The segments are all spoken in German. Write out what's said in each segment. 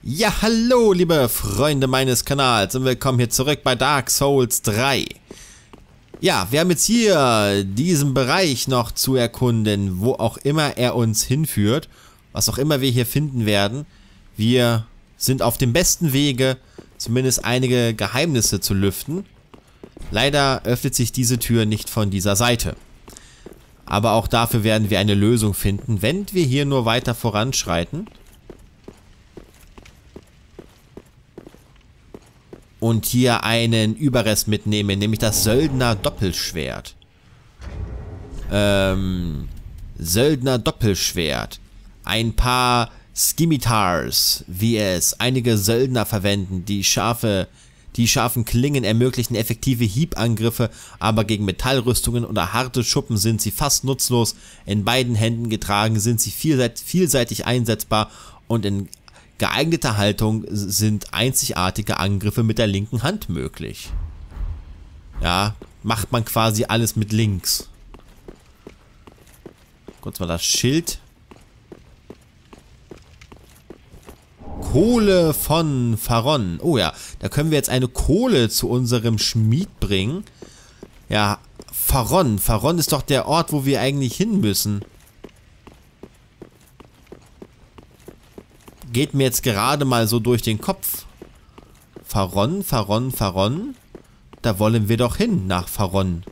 Ja, hallo, liebe Freunde meines Kanals und willkommen hier zurück bei Dark Souls 3. Ja, wir haben jetzt hier diesen Bereich noch zu erkunden, wo auch immer er uns hinführt, was auch immer wir hier finden werden. Wir sind auf dem besten Wege, zumindest einige Geheimnisse zu lüften. Leider öffnet sich diese Tür nicht von dieser Seite. Aber auch dafür werden wir eine Lösung finden, wenn wir hier nur weiter voranschreiten. Und hier einen Überrest mitnehmen, nämlich das Söldner Doppelschwert. Söldner Doppelschwert. Ein paar Scimitars, wie es einige Söldner verwenden. Die scharfen Klingen ermöglichen effektive Hiebangriffe, aber gegen Metallrüstungen oder harte Schuppen sind sie fast nutzlos. In beiden Händen getragen sind sie vielseitig einsetzbar und in geeigneter Haltung sind einzigartige Angriffe mit der linken Hand möglich. Ja, macht man quasi alles mit links. Kurz mal das Schild. Kohle von Faron. Oh ja, da können wir jetzt eine Kohle zu unserem Schmied bringen. Ja, Faron. Faron ist doch der Ort, wo wir eigentlich hin müssen. Geht mir jetzt gerade mal so durch den Kopf. Faron, Faron, Faron. Da wollen wir doch hin, nach Faron.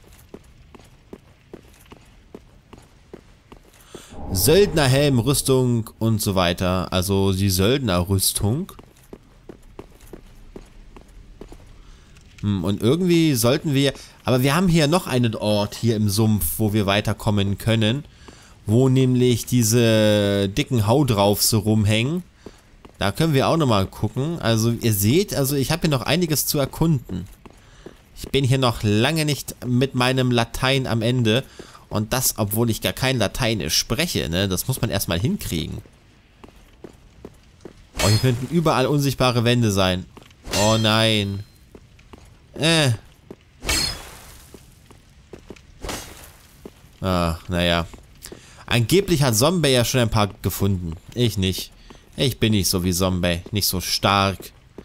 Söldnerhelm, Rüstung und so weiter. Also die Söldnerrüstung. Und irgendwie sollten wir... Aber wir haben hier noch einen Ort hier im Sumpf, wo wir weiterkommen können. Wo nämlich diese dicken Haudraufs rumhängen. Da können wir auch nochmal gucken. Also ihr seht, also ich habe hier noch einiges zu erkunden. Ich bin hier noch lange nicht mit meinem Latein am Ende. Und das, obwohl ich gar kein Lateinisch spreche, ne? Das muss man erstmal hinkriegen. Oh, hier könnten überall unsichtbare Wände sein. Oh nein. Naja. Angeblich hat Zombie ja schon ein paar gefunden. Ich nicht. Ich bin nicht so wie Zombie. Nicht so stark.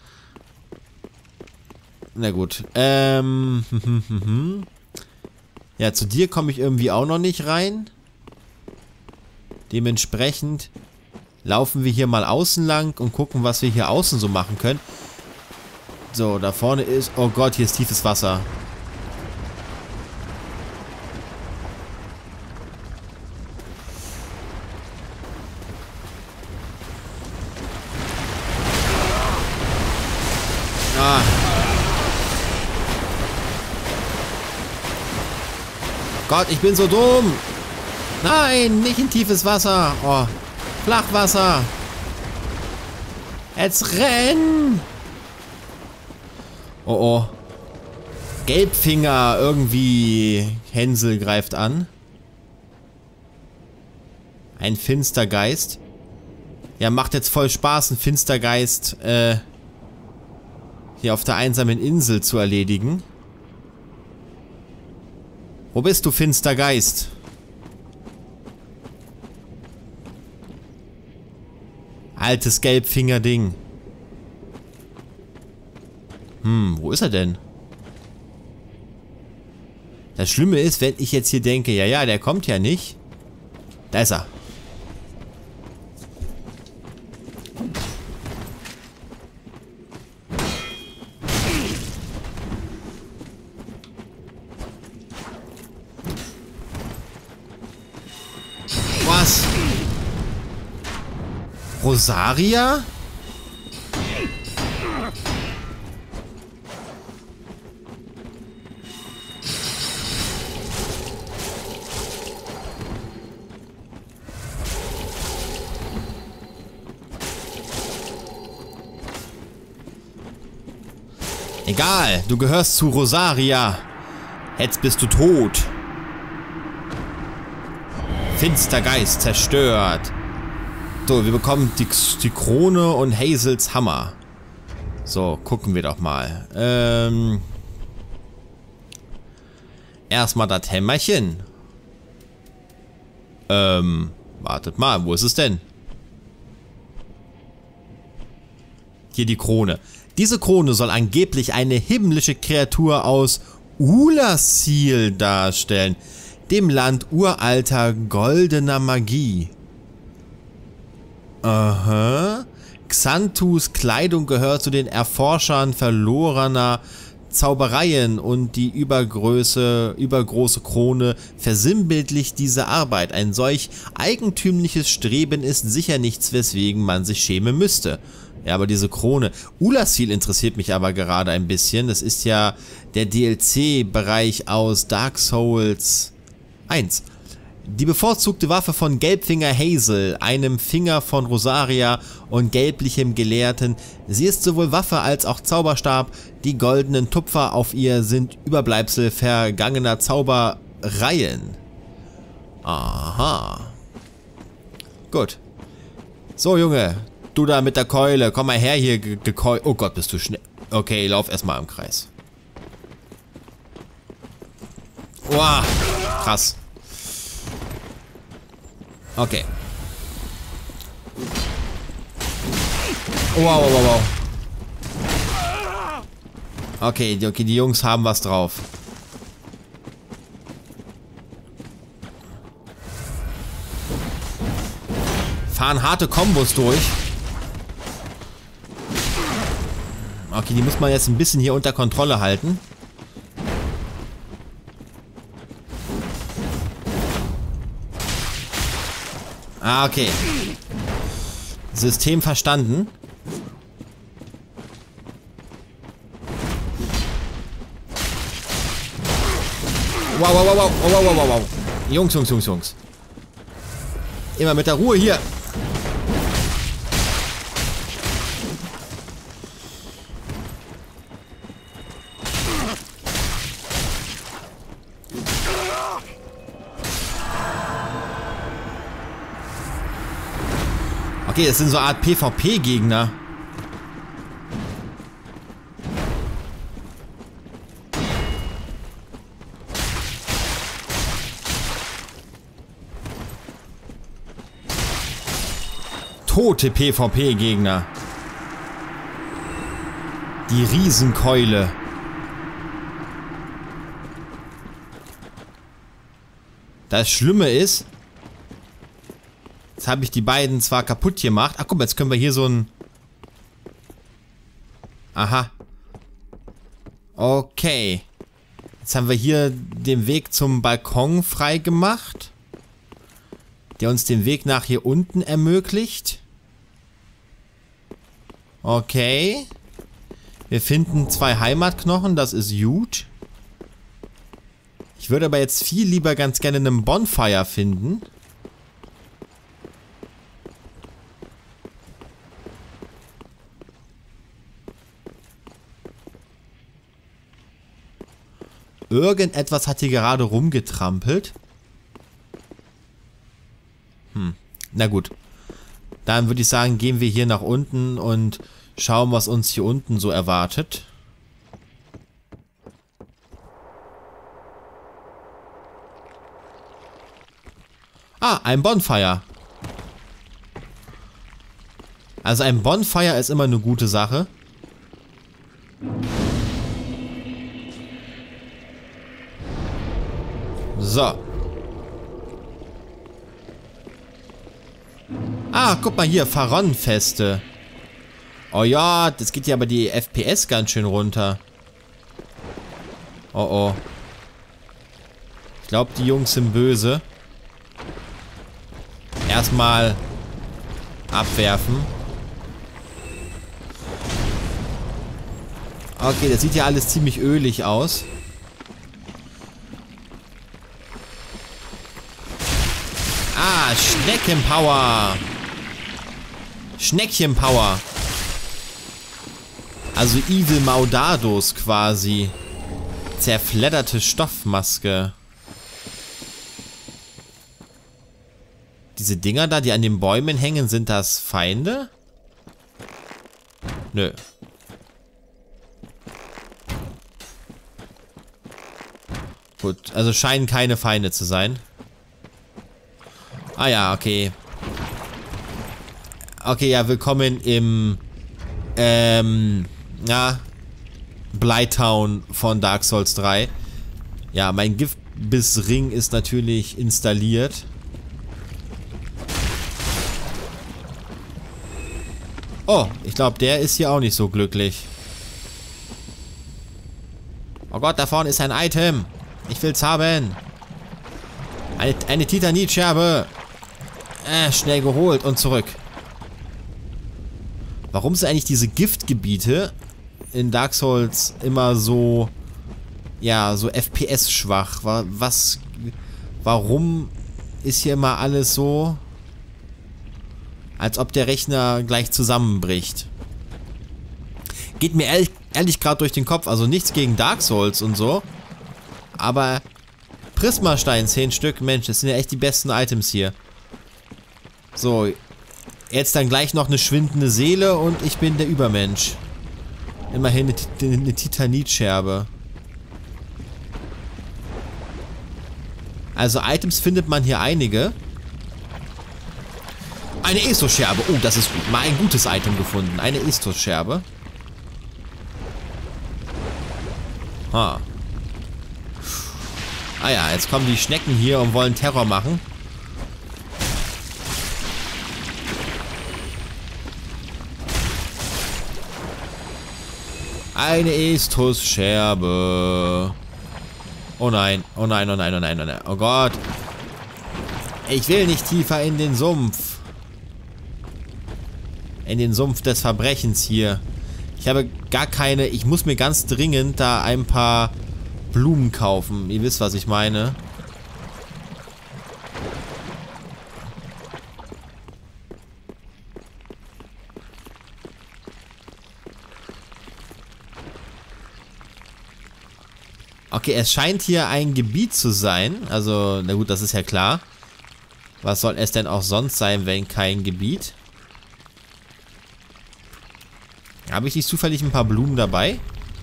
Na gut. Ja, zu dir komme ich irgendwie auch noch nicht rein. Dementsprechend laufen wir hier mal außen lang und gucken, was wir hier außen so machen können. So, da vorne ist... Oh Gott, hier ist tiefes Wasser. Gott, ich bin so dumm. Nein, nicht in tiefes Wasser. Oh, Flachwasser. Jetzt renn. Oh, oh. Gelbfinger irgendwie. Hänsel greift an. Ein Finstergeist. Ja, macht jetzt voll Spaß, einen Finstergeist hier auf der einsamen Insel zu erledigen. Wo bist du, Finstergeist? Altes Gelbfinger-Ding. Wo ist er denn? Das Schlimme ist, wenn ich jetzt hier denke, ja, der kommt ja nicht. Da ist er. Was? Rosaria? Egal, du gehörst zu Rosaria. Jetzt bist du tot. Finstergeist zerstört. So, wir bekommen die Krone und Hazels Hammer. So, gucken wir doch mal. Erstmal das Hämmerchen. Wartet mal, wo ist es denn? hier die Krone. Diese Krone soll angeblich eine himmlische Kreatur aus Oolacile darstellen, dem Land uralter goldener Magie. Aha. Xanthus Kleidung gehört zu den Erforschern verlorener Zaubereien und die übergroße Krone versinnbildlicht diese Arbeit. Ein solch eigentümliches Streben ist sicher nichts, weswegen man sich schämen müsste. Ja, aber diese Krone. Oolacile interessiert mich aber gerade ein bisschen. Das ist ja der DLC-Bereich aus Dark Souls 1. Die bevorzugte Waffe von Gelbfinger Hazel, einem Finger von Rosaria und gelblichem Gelehrten. Sie ist sowohl Waffe als auch Zauberstab. Die goldenen Tupfer auf ihr sind Überbleibsel vergangener Zaubereien. Aha. Gut. So, Junge. Du da mit der Keule. Komm mal her hier, gekeult. Oh Gott, bist du schnell. Okay, lauf erstmal im Kreis. Wow. Krass. Okay. Wow, wow, wow, wow. Okay, die Jungs haben was drauf. Fahren harte Kombos durch. Okay, die muss man jetzt ein bisschen hier unter Kontrolle halten. Ah, okay. System verstanden. Wow, wow, wow, wow, wow, wow, wow, wow. Jungs. Immer mit der Ruhe hier. Okay, das sind so eine Art PvP-Gegner. Tote PvP-Gegner. Die Riesenkeule. Das Schlimme ist, jetzt habe ich die beiden zwar kaputt gemacht. Ach guck mal, jetzt können wir hier so ein... Aha. Okay. Jetzt haben wir hier den Weg zum Balkon frei gemacht, der uns den Weg nach hier unten ermöglicht. Okay. Wir finden 2 Heimatknochen, das ist gut. Ich würde aber jetzt viel lieber ganz gerne einen Bonfire finden. Irgendetwas hat hier gerade rumgetrampelt. Na gut. Dann würde ich sagen, gehen wir hier nach unten und schauen, was uns hier unten so erwartet. Ah, ein Bonfire. Also ein Bonfire ist immer eine gute Sache. So. Ah, guck mal hier, Faron-Feste. Oh ja, das geht ja aber die FPS ganz schön runter. Oh oh. Ich glaube, die Jungs sind böse. Erstmal abwerfen. Okay, das sieht ja alles ziemlich ölig aus. Ah, Schneckenpower. Schneckchenpower. Also Evil Maudados quasi. Zerfledderte Stoffmaske. Diese Dinger da, die an den Bäumen hängen, sind das Feinde? Nö. Gut, also scheinen keine Feinde zu sein. Ah ja, okay. Okay, ja, willkommen im ja, Blighttown von Dark Souls 3. Ja, mein Giftbissring ist natürlich installiert. Oh, ich glaube, der ist hier auch nicht so glücklich. Oh Gott, da vorne ist ein Item. Ich will's haben. Eine Titanitscherbe. Schnell geholt und zurück. Warum sind eigentlich diese Giftgebiete in Dark Souls immer so, ja, so FPS-schwach? Warum ist hier immer alles so, als ob der Rechner gleich zusammenbricht? Geht mir ehrlich gerade durch den Kopf. Also nichts gegen Dark Souls und so. Aber Prismastein, 10 Stück. Mensch, das sind ja echt die besten Items hier. So. Jetzt dann gleich noch eine schwindende Seele und ich bin der Übermensch. Immerhin eine Titanitscherbe. Also Items findet man hier einige. Eine Estus-Scherbe. Oh, das ist gut. Mal ein gutes Item gefunden. Eine Estus-Scherbe. Ah ja, jetzt kommen die Schnecken hier und wollen Terror machen. Eine Estus-Scherbe. Oh nein, oh nein, oh nein, oh nein, oh nein. Oh Gott. Ich will nicht tiefer in den Sumpf. In den Sumpf des Verbrechens hier. Ich habe gar keine... Ich muss mir ganz dringend da ein paar Blumen kaufen. Ihr wisst, was ich meine. Okay, es scheint hier ein Gebiet zu sein. Also, na gut, das ist ja klar. Was soll es denn auch sonst sein, wenn kein Gebiet? Habe ich nicht zufällig ein paar Blumen dabei?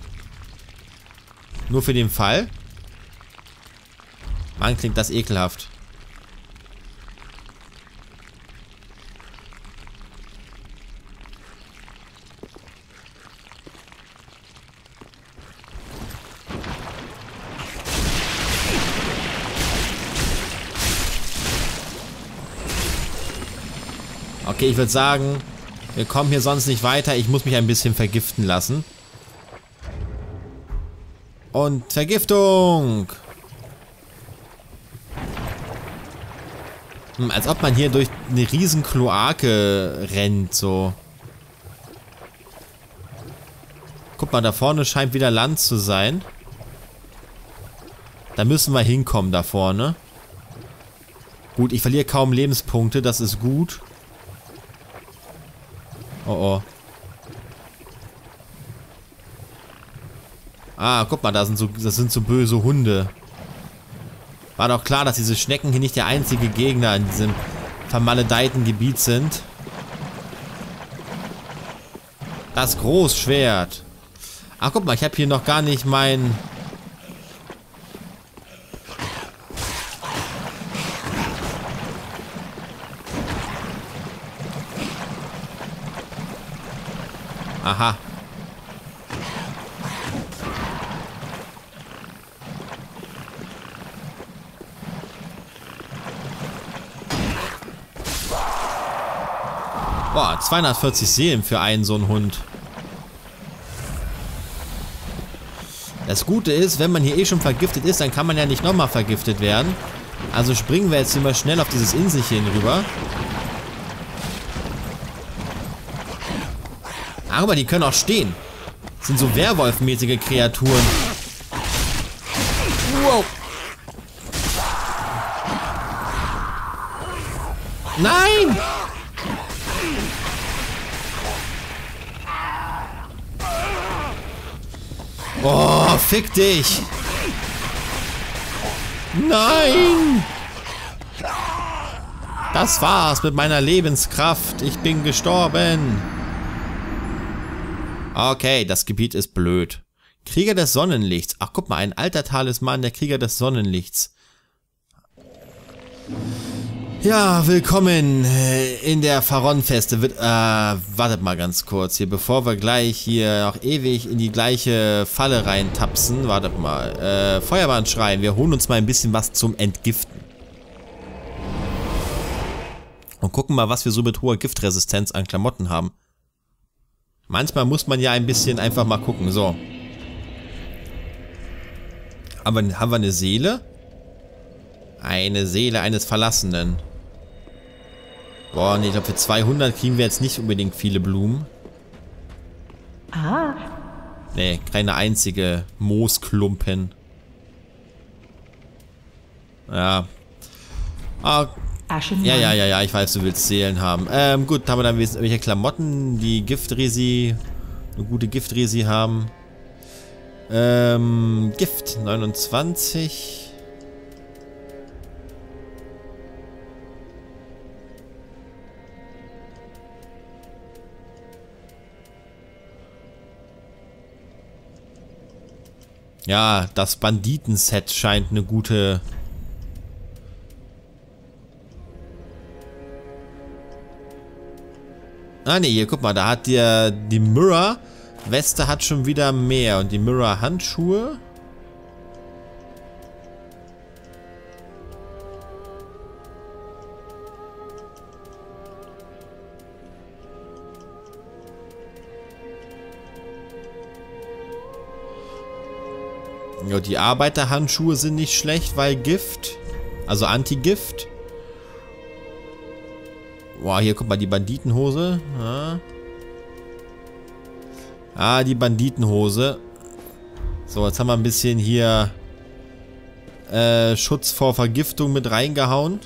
Nur für den Fall? Mann, klingt das ekelhaft. Okay, ich würde sagen, wir kommen hier sonst nicht weiter. Ich muss mich ein bisschen vergiften lassen. Und Vergiftung! Als ob man hier durch eine riesen Kloake rennt, so. Guck mal, da vorne scheint wieder Land zu sein. Da müssen wir hinkommen, da vorne. Gut, ich verliere kaum Lebenspunkte, das ist gut. Oh oh. Ah, guck mal, das sind so böse Hunde. War doch klar, dass diese Schnecken hier nicht der einzige Gegner in diesem vermaledeiten Gebiet sind. Das Großschwert. Ach, guck mal, ich habe hier noch gar nicht mein... Aha. Boah, 240 Seelen für einen so einen Hund. Das Gute ist, wenn man hier eh schon vergiftet ist, dann kann man ja nicht nochmal vergiftet werden. Also springen wir jetzt hier mal schnell auf dieses Inselchen rüber. Aber die können auch stehen. Das sind so Werwolf-mäßige Kreaturen. Wow. Nein! Oh, fick dich! Nein! Das war's mit meiner Lebenskraft. Ich bin gestorben. Okay, das Gebiet ist blöd. Krieger des Sonnenlichts. Ach, guck mal, ein alter Talisman, der Krieger des Sonnenlichts. Ja, willkommen in der Faron-Feste. Wartet mal ganz kurz hier, bevor wir gleich hier noch ewig in die gleiche Falle reintapsen. Wartet mal. Feuerwehr schreien. Wir holen uns mal ein bisschen was zum Entgiften. Und gucken mal, was wir so mit hoher Giftresistenz an Klamotten haben. Manchmal muss man ja ein bisschen einfach mal gucken. So. Haben wir eine Seele? Eine Seele eines Verlassenen. Boah, nee, ich glaube für 200 kriegen wir jetzt nicht unbedingt viele Blumen. Ah. Nee, keine einzige Moosklumpen. Ja. Ah, ja, ich weiß, du willst Seelen haben. Gut, haben wir dann welche Klamotten, die Giftresi, eine gute Giftresi haben. Gift, 29. Ja, das Banditenset scheint eine gute... Ah ne, hier, guck mal, da hat die Mirror-Weste hat schon wieder mehr. Und die Mirror-Handschuhe... Ja, die Arbeiterhandschuhe sind nicht schlecht, weil Gift. Also Anti-Gift. Boah, hier guck mal, die Banditenhose. Ja. Ah, die Banditenhose. So, jetzt haben wir ein bisschen hier Schutz vor Vergiftung mit reingehauen.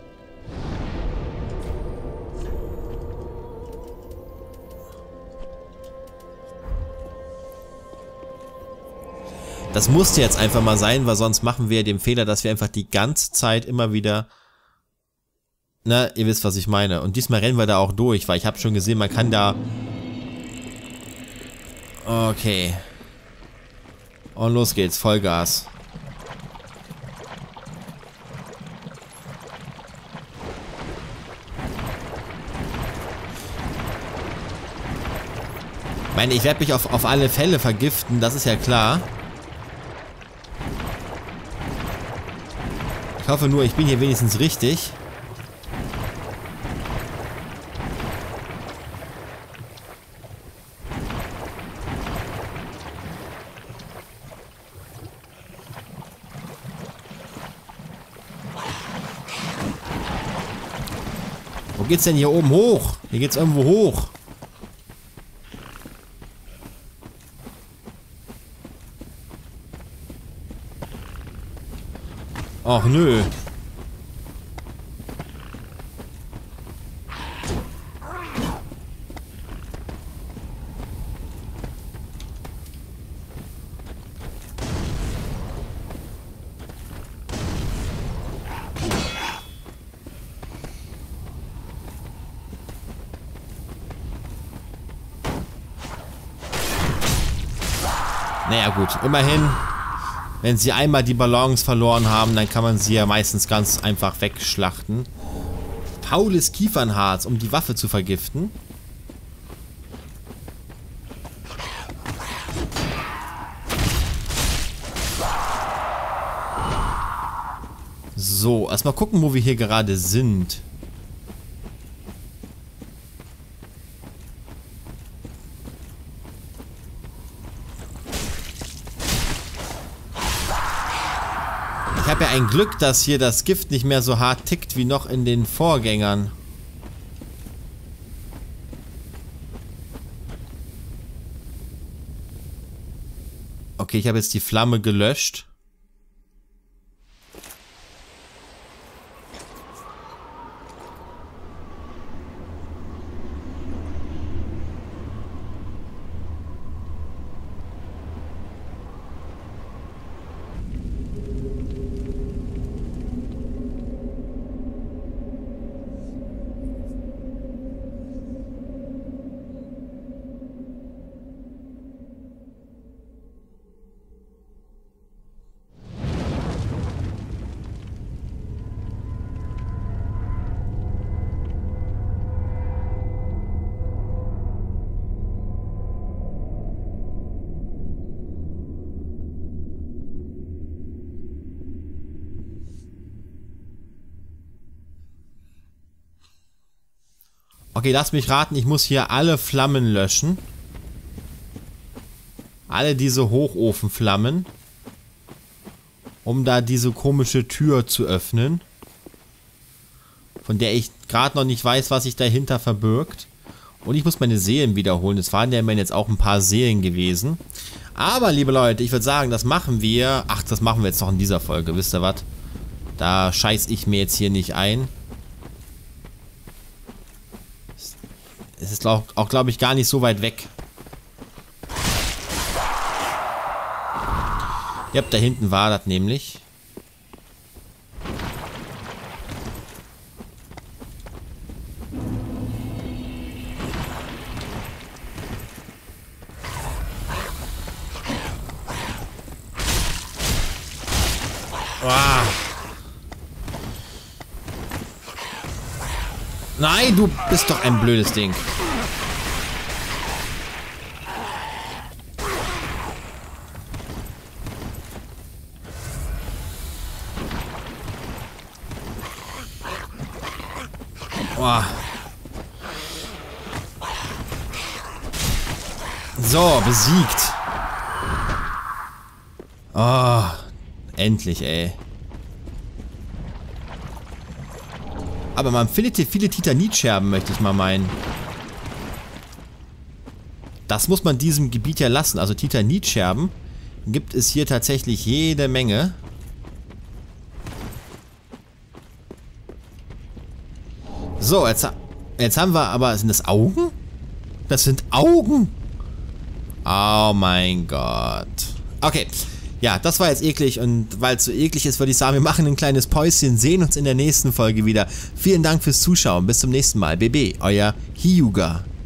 Das musste jetzt einfach mal sein, weil sonst machen wir den Fehler, dass wir einfach die ganze Zeit immer wieder... Na, ihr wisst, was ich meine. Und diesmal rennen wir da auch durch, weil ich habe schon gesehen, man kann da... Okay. Und los geht's, Vollgas. Ich meine, ich werde mich auf alle Fälle vergiften, das ist ja klar. Ich hoffe nur, ich bin hier wenigstens richtig. Wo geht's denn hier oben hoch? Hier geht's irgendwo hoch. Ach nö. Naja gut, immerhin, wenn sie einmal die Balance verloren haben, dann kann man sie ja meistens ganz einfach wegschlachten. Faules Kiefernharz, um die Waffe zu vergiften. So, erstmal gucken, wo wir hier gerade sind. Ich habe ja ein Glück, dass hier das Gift nicht mehr so hart tickt wie noch in den Vorgängern. Okay, ich habe jetzt die Flamme gelöscht. Okay, lass mich raten, ich muss hier alle Flammen löschen. Alle diese Hochofenflammen. Um da diese komische Tür zu öffnen. Von der ich gerade noch nicht weiß, was sich dahinter verbirgt. Und ich muss meine Seelen wiederholen. Es waren ja immerhin jetzt auch ein paar Seelen gewesen. Aber, liebe Leute, ich würde sagen, das machen wir... Ach, das machen wir jetzt noch in dieser Folge. Wisst ihr was? Da scheiß ich mir jetzt hier nicht ein. Es ist auch, glaube ich, gar nicht so weit weg. Ja, da hinten war das nämlich. Ah. Nein, du bist doch ein blödes Ding. Oh. So, besiegt. Oh, endlich, ey. Aber man findet hier viele Titanitscherben, möchte ich mal meinen. Das muss man diesem Gebiet ja lassen. Also Titanitscherben gibt es hier tatsächlich jede Menge. So, jetzt haben wir aber... Sind das Augen? Das sind Augen! Oh mein Gott. Okay. Ja, das war jetzt eklig und weil es so eklig ist, würde ich sagen, wir machen ein kleines Päuschen, sehen uns in der nächsten Folge wieder. Vielen Dank fürs Zuschauen, bis zum nächsten Mal. BB, euer Hyuga.